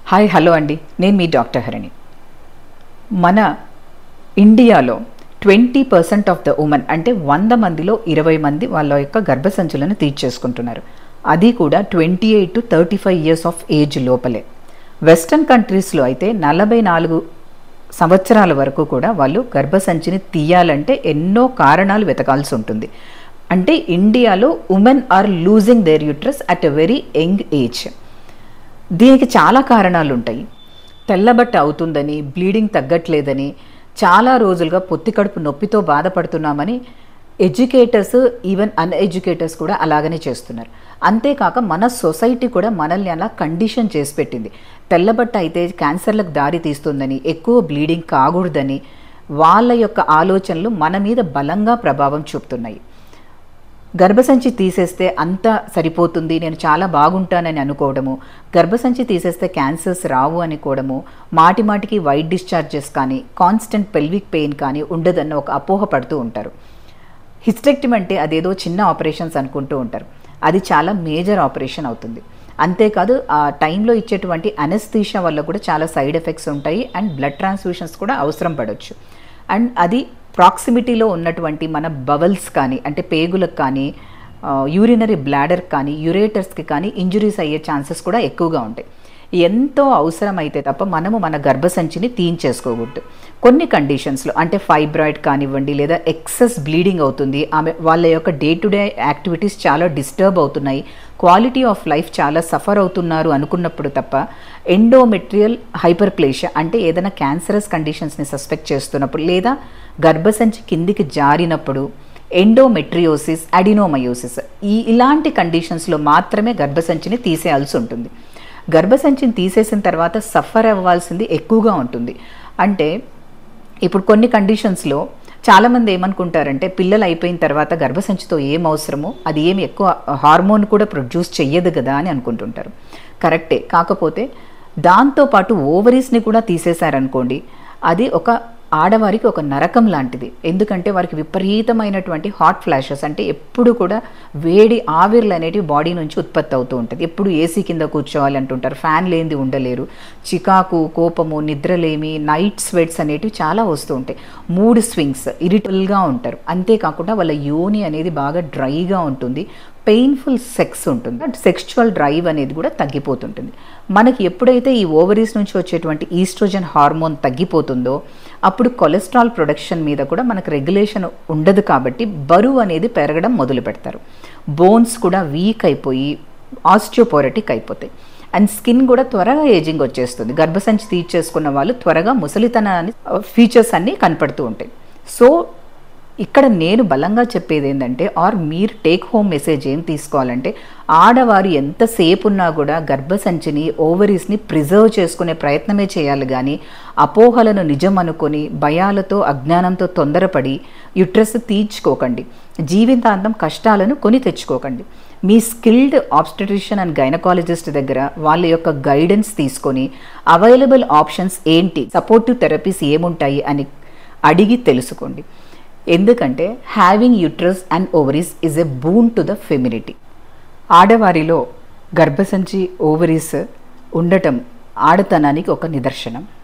Hi hello అండి, నేను మీ doctor Harini. మన ఇండియాలో 20% ఆఫ్ ద ఉమెన్ అంటే 100 మందిలో 20 మంది వాళ్ళ యొక్క గర్భసంచులను తీర్చేసుకుంటున్నారు. అది కూడా 28 to 35 ఇయర్స్ ఆఫ్ ఏజ్ లోపలే. వెస్టర్న్ కంట్రీస్లో అయితే 44 సంవత్సరాల వరకు కూడా వాళ్ళు గర్భసంచిని తీయాలంటే ఎన్నో కారణాలు వెతకాల్సి ఉంటుంది. అంటే ఇండియాలో women are losing their uterus at a very young age. దీనికి చాలా కారణాలు ఉంటాయి. తెల్లబట్ట అవుతుందని, బ్లీడింగ్ తగ్గట్లేదని, చాలా రోజులుగా పొత్తి కడుపు నొప్పితో బాధపడుతున్నామని ఎడ్యుకేటర్స్, ఈవెన్ అన్ఎడ్యుకేటర్స్ కూడా అలాగనే చేస్తున్నారు. అంతేకాక మన సొసైటీ కూడా మనల్ని అలా కండిషన్ చేసి పెట్టింది. తెల్లబట్ట అయితే క్యాన్సర్లకు దారి తీస్తుందని, ఎక్కువ బ్లీడింగ్ కాకూడదని వాళ్ళ యొక్క ఆలోచనలు మన మీద బలంగా ప్రభావం చూపుతున్నాయి. గర్భసంచి తీసేస్తే అంతా సరిపోతుంది, నేను చాలా బాగుంటానని అనుకోవడము, గర్భసంచి తీసేస్తే క్యాన్సర్స్ రావు అనుకోవడము, మాటిమాటికి వైట్ డిశ్చార్జెస్ కానీ, కాన్స్టెంట్ పెల్విక్ పెయిన్ కానీ ఉండదన్న ఒక అపోహ పడుతూ ఉంటారు. హిస్టెక్టమీ అంటే అదేదో చిన్న ఆపరేషన్స్ అనుకుంటూ ఉంటారు. అది చాలా మేజర్ ఆపరేషన్ అవుతుంది. అంతేకాదు ఆ టైంలో ఇచ్చేటువంటి అనస్థీషియా వల్ల కూడా చాలా సైడ్ ఎఫెక్ట్స్ ఉంటాయి అండ్ బ్లడ్ ట్రాన్స్ఫ్యూషన్స్ కూడా అవసరం పడవచ్చు. అండ్ అది ప్రాక్సిమిటీలో ఉన్నటువంటి మన బవల్స్ కానీ, అంటే పేగులకు కానీ, యూరినరీ బ్లాడర్ కానీ, యురేటర్స్కి కానీ ఇంజురీస్ అయ్యే ఛాన్సెస్ కూడా ఎక్కువగా ఉంటాయి. ఎంతో అవసరమైతే తప్ప మనము మన గర్భసంచిని తీయించేసుకోకూడదు. కొన్ని కండిషన్స్లో అంటే ఫైబ్రాయిడ్ కానివ్వండి, లేదా ఎక్సెస్ బ్లీడింగ్ అవుతుంది, వాళ్ళ యొక్క డే టు డే యాక్టివిటీస్ చాలా డిస్టర్బ్ అవుతున్నాయి, క్వాలిటీ ఆఫ్ లైఫ్ చాలా సఫర్ అవుతున్నారు అనుకున్నప్పుడు తప్ప ఎండోమెట్రియల్ హైపర్ప్లేషియా అంటే ఏదైనా క్యాన్సరస్ కండిషన్స్ని సస్పెక్ట్ చేస్తున్నప్పుడు, లేదా గర్భసంచి కిందికి జారినప్పుడు, ఎండోమెట్రియోసిస్, అడినోమయోసిస్ ఇలాంటి కండిషన్స్లో మాత్రమే గర్భసంచిని తీసేయాల్సి ఉంటుంది. గర్భసంచిని తీసేసిన తర్వాత సఫర్ అవ్వాల్సింది ఎక్కువగా ఉంటుంది. అంటే ఇప్పుడు కొన్ని కండిషన్స్లో చాలామంది ఏమనుకుంటారంటే పిల్లలు అయిపోయిన తర్వాత గర్భసంచితో ఏం అవసరమో, అది ఏమి ఎక్కువ హార్మోన్ కూడా ప్రొడ్యూస్ చెయ్యదు కదా అని అనుకుంటుంటారు. కరెక్టే. కాకపోతే దాంతోపాటు ఓవరీస్ని కూడా తీసేశారనుకోండి, అది ఒక ఆడవారికి ఒక నరకం లాంటిది. ఎందుకంటే వారికి విపరీతమైనటువంటి హాట్ ఫ్లాషెస్, అంటే ఎప్పుడు కూడా వేడి ఆవిర్లు అనేటివి బాడీ నుంచి ఉత్పత్తి అవుతూ ఉంటుంది. ఎప్పుడు ఏసీ కింద కూర్చోవాలి అంటుంటారు, ఫ్యాన్ లేనిది ఉండలేరు, చికాకు, కోపము, నిద్రలేమి, నైట్ స్వెట్స్ అనేటివి చాలా వస్తూ ఉంటాయి, మూడ్ స్వింగ్స్, ఇరిటబుల్గా ఉంటారు. అంతేకాకుండా వాళ్ళ యోని అనేది బాగా డ్రైగా ఉంటుంది, పెయిన్ఫుల్ సెక్స్ ఉంటుంది, సెక్చువల్ డ్రైవ్ అనేది కూడా తగ్గిపోతుంటుంది. మనకి ఎప్పుడైతే ఈ ఓవరీస్ నుంచి వచ్చేటువంటి ఈస్ట్రోజన్ హార్మోన్ తగ్గిపోతుందో అప్పుడు కొలెస్ట్రాల్ ప్రొడక్షన్ మీద కూడా మనకు రెగ్యులేషన్ ఉండదు, కాబట్టి బరువు అనేది పెరగడం మొదలు పెడతారు. బోన్స్ కూడా వీక్ అయిపోయి ఆస్టియోపోరటిక్ అయిపోతాయి. అండ్ స్కిన్ కూడా త్వరగా ఏజింగ్ వచ్చేస్తుంది. గర్భసంచి తీర్చేసుకున్న వాళ్ళు త్వరగా ముసలితనాన్ని ఫీచర్స్ అన్నీ కనపడుతూ ఉంటాయి. సో ఇక్కడ నేను బలంగా చెప్పేది ఏంటంటే, మీరు టేక్ హోమ్ మెసేజ్ ఏం తీసుకోవాలంటే, ఆడవారు ఎంతసేపు ఉన్నా కూడా గర్భసంచిని, ఓవరీస్ని ప్రిజర్వ్ చేసుకునే ప్రయత్నమే చేయాలి కానీ అపోహలను నిజం అనుకొని భయాలతో, అజ్ఞానంతో తొందరపడి యుట్రస్ తీర్చుకోకండి. జీవితాంతం కష్టాలను కొని తెచ్చుకోకండి. మీ స్కిల్డ్ ఆబ్స్టెట్రిషియన్ అండ్ గైనకాలజిస్ట్ దగ్గర వాళ్ళ యొక్క గైడెన్స్ తీసుకొని అవైలబుల్ ఆప్షన్స్ ఏంటి, సపోర్టివ్ థెరపీస్ ఏముంటాయి అని అడిగి తెలుసుకోండి. ఎందుకంటే having uterus and ovaries is a boon to the femininity. ఆడవారిలో గర్భసంచి, ఓవరీస్ ఉండటం ఆడతనానికి ఒక నిదర్శనం.